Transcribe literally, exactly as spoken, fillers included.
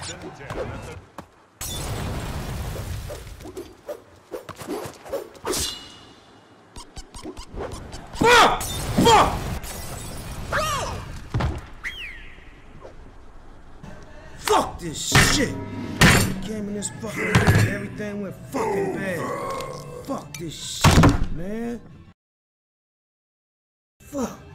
Fuck! Fuck! Fuck this shit! Came in this fucking room and everything went fucking bad. Fuck this shit, man. Fuck.